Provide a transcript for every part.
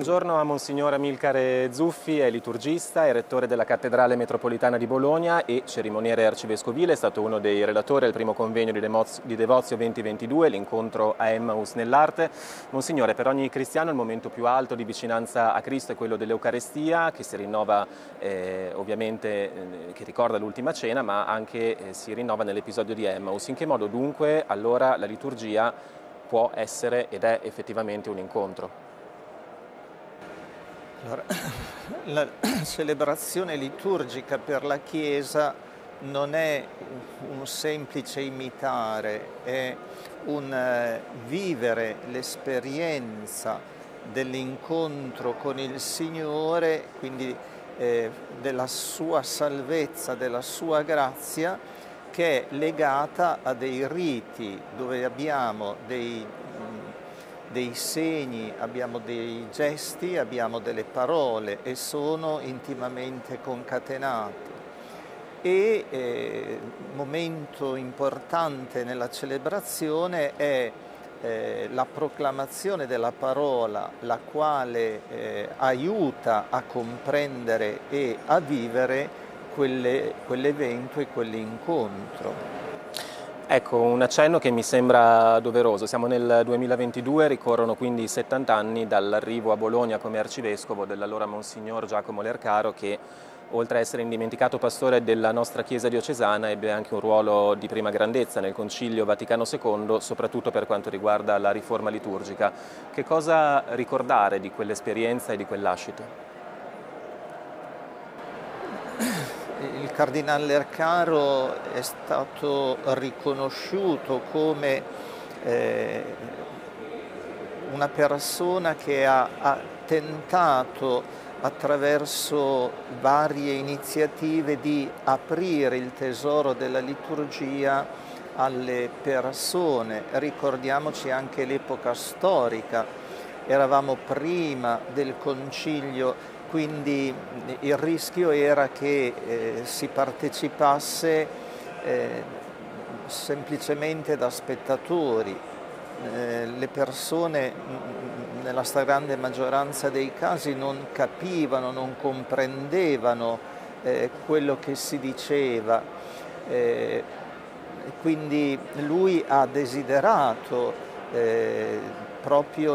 Buongiorno a Monsignor Amilcare Zuffi, è liturgista, è rettore della Cattedrale Metropolitana di Bologna e cerimoniere arcivescovile, è stato uno dei relatori al primo convegno di Devozio 2022, l'incontro a Emmaus nell'arte. Monsignore, per ogni cristiano il momento più alto di vicinanza a Cristo è quello dell'Eucarestia, che si rinnova ovviamente, che ricorda l'ultima cena, ma anche si rinnova nell'episodio di Emmaus. In che modo dunque allora la liturgia può essere ed è effettivamente un incontro? Allora, la celebrazione liturgica per la Chiesa non è un semplice imitare, è un vivere l'esperienza dell'incontro con il Signore, quindi della sua salvezza, della sua grazia, che è legata a dei riti dove abbiamo dei segni, abbiamo dei gesti, abbiamo delle parole e sono intimamente concatenati. E momento importante nella celebrazione è la proclamazione della parola, la quale aiuta a comprendere e a vivere quell'evento e quell'incontro. Ecco, un accenno che mi sembra doveroso. Siamo nel 2022, ricorrono quindi 70 anni dall'arrivo a Bologna come arcivescovo dell'allora Monsignor Giacomo Lercaro, che oltre a essere indimenticato pastore della nostra Chiesa diocesana ebbe anche un ruolo di prima grandezza nel Concilio Vaticano II, soprattutto per quanto riguarda la riforma liturgica. Che cosa ricordare di quell'esperienza e di quell'ascito? Il Cardinale Lercaro è stato riconosciuto come una persona che ha tentato attraverso varie iniziative di aprire il tesoro della liturgia alle persone. Ricordiamoci anche l'epoca storica, eravamo prima del Concilio, quindi il rischio era che si partecipasse semplicemente da spettatori. Le persone nella stragrande maggioranza dei casi non capivano, non comprendevano quello che si diceva. Quindi lui ha desiderato proprio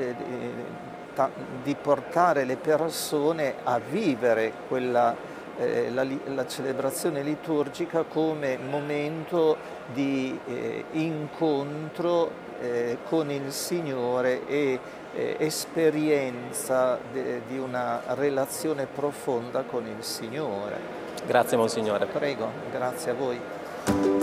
di portare le persone a vivere la celebrazione liturgica come momento di incontro con il Signore e esperienza di una relazione profonda con il Signore. Grazie Monsignore. Prego, grazie a voi.